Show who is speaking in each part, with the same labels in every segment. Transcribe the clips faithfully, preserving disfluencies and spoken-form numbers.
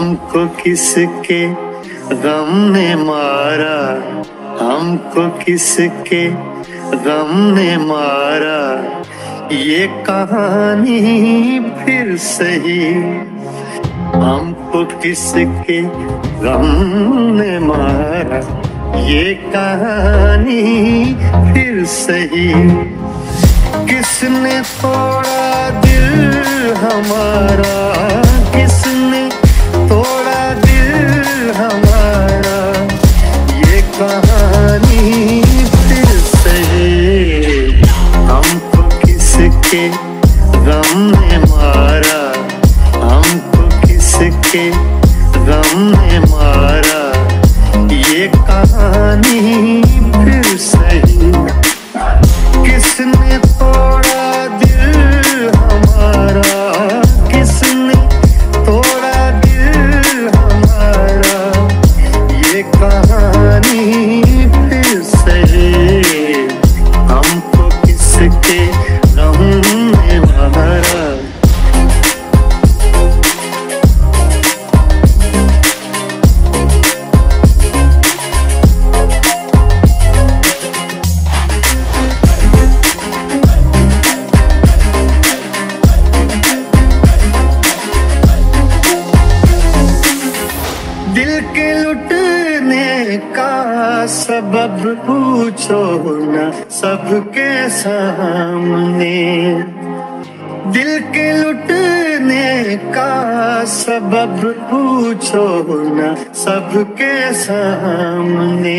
Speaker 1: हमको किसके गम ने मारा, हमको किसके गम ने मारा, ये कहानी फिर सही। हमको किसके गम ने मारा, ये कहानी फिर सही। किसने तोड़ा दिल हमारा, किसने तोड़ा दिल हमारा, ये कहानी फिर सही। हमको किसके गम ने मारा, हमको किसके गम ने मारा, ये कहानी फिर सही। किसने तोड़ा दिल हमारा, किसने तोड़ा दिल हमारा, ये कहानी फिर सही। हमको किसके गम ने मारा। दिल के लुटने का सबब पूछो ना सबके सामने, दिल के लुटने का सबब पूछो ना सबके सामने।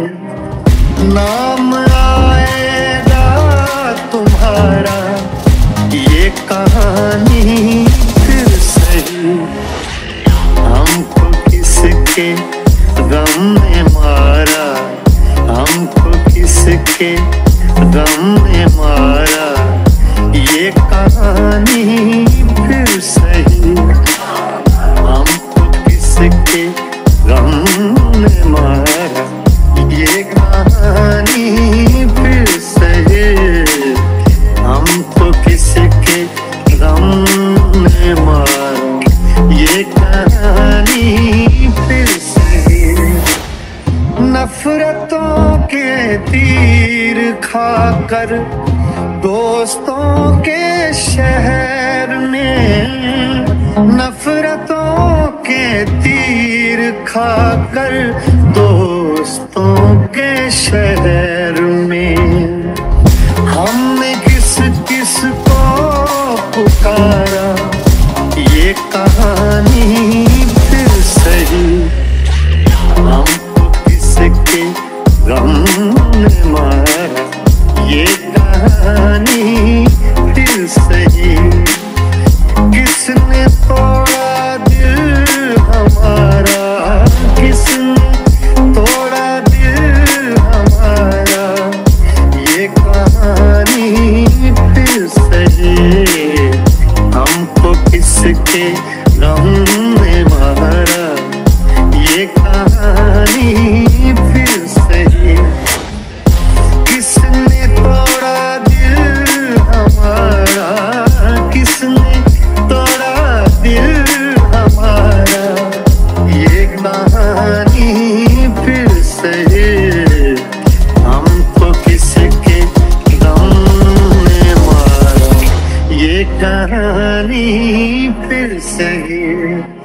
Speaker 1: नाम आएगा तुम्हारा, ये कहानी फिर सही। हमको किसके गम ने मारा, हमको किसके गम ने मारा, ये कहानी फिर सही। हमको किसके गम ने मारा, ये कहानी फिर सही। हमको किसके गम ने मारा, ये कहानी फिर सही। नफरतों के तीर खाकर दोस्तों के शहर में, नफरतों के तीर खाकर दोस्तों के शहर में। हमने किस किस को पुकारा, ये कहानी फिर सही। हमको किसके गम ने मारा, ये कहानी फिर सही। किसने तोड़ा दिल हमारा, किसने तोड़ा दिल हमारा, ये कहानी फिर सही। हमको किसके गम ने मारा, ये कहानी फिर सही। किसने तोड़ा दिल हमारा, किसने तोड़ा दिल हमारा, ये कहानी फिर सही। हमको किसके गम ने मारा, ये कहानी फिर सही।